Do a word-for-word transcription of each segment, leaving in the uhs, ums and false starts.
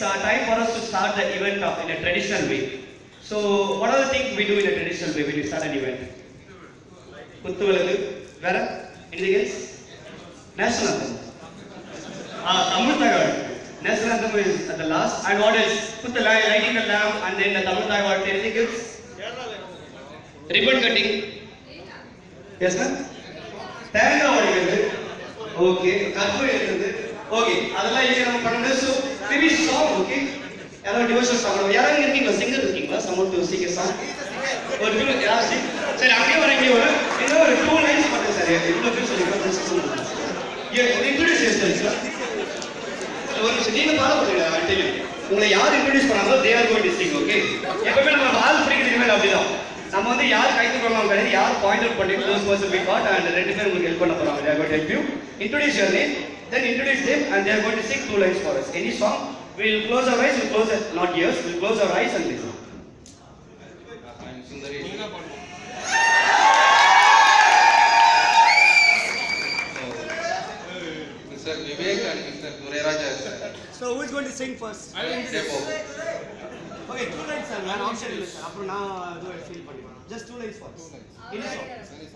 uh, time for us to start the event of, in a traditional way. So, what are the things we do in a traditional way when we start an event? Kuttu veladu, vera, anything else? National anthem. Ah, Tamil Tagad. National anthem is at the last. And what else? Put the light, lighting the lamp, and then the Tamil Tagad. Anything else? Ribbon cutting. Yes, ma'am. Tanga vadikadhu. Okay. Karpu eduthu. Okay. Adala inga nam pannadhu. So, finish song. Okay. Yaro devotional song. Yaro irukkinga singer irukkinga. Someone to sing a song. Or two. Yeah, sing. Sir, ange varangi oru. Inga oru two lines padhu sir. Ivlo பேர் சொல்லிருக்கேன். Yeah, introduce yourself, sir. ஒரு நிமிஷம் நீங்க பாட போறீங்க. I tell you. உங்களை யார் introduce பண்ணாங்களோ they are going to sing. Okay. எப்பவுமே நம்ம ஆல் ஃப்ரீக்கு இனிமேல் அப்படிதான். நம்ம வந்து யார் கைது பண்ணலாம் கிடையாது, யார் பாயிண்ட் அவுட் பண்ணி close person be caught and ரெண்டு பேரும் உங்களுக்கு ஹெல்ப் பண்ண போறாங்க. They are going to help you. Introduce your name, then introduce them and they are going to sing two lines for us. Any song, we will close our eyes, we will close our, not ears, we will close our eyes and listen. Mister Vivek and Mister Dureraja. So who is going to sing first? I will Depo. Okay, two lines sir. நான் option இல்ல sir. அப்புறம் நான் அது feel பண்ணிடுவேன். Just two lines first. Any song.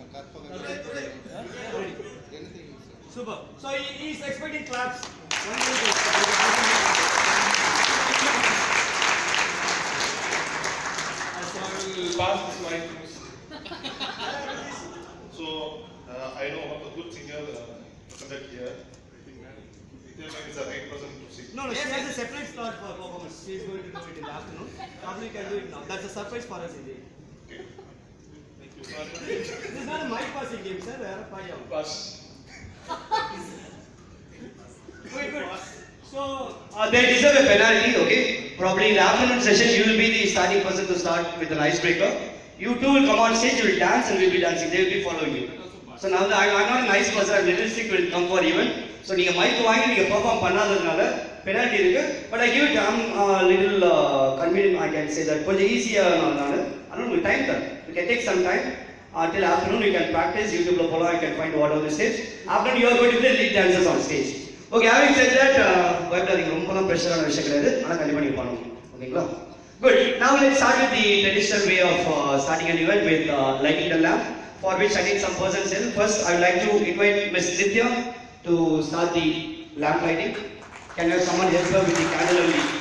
Anything. Super. So he, he is expecting claps. One minute. I will pass this mic to Mister So uh, I know one of the good singer uh, present here. Nithya is the right person to sing. No, no, she has a separate slot for performance. She is going to do it in the afternoon. Probably can do it now. That's a surprise for us indeed. Okay. Thank you, sir. This is not a mic passing game, sir. We are a party. Pass. Wait, good. So, Uh, they deserve a penalty, okay? Probably in the afternoon session, you will be the starting person to start with an icebreaker. You two will come on stage, you will dance and we will be dancing. They will be following you. So now that I am not a nice person, I'm little sick, will come for event. So நீங்க mic வாங்கி நீங்க perform பண்ணாததுனால penalty இருக்கு. But I give it I'm uh, little uh, convenient, I can say that. கொஞ்சம் ஈஸியா நானால அதனால time தான். You can take some time. Until afternoon you can practice. YouTube lo pola you can find whatever the steps. Afternoon you are going to be the lead dancers on stage. Okay, having said that, பயப்படாதீங்க ரொம்பலாம் பிரஷரான விஷயம் கிடையாது. ஆனா கண்டிப்பா நீங்க பண்ணணும். ஓகேங்களா? Good. Now let's start with the traditional way of uh, starting an event with uh, lighting the lamp, for which I need some person's help. First, I would like to invite Miss Nithya to start the lamp lighting. Can you have someone help her with the candle and the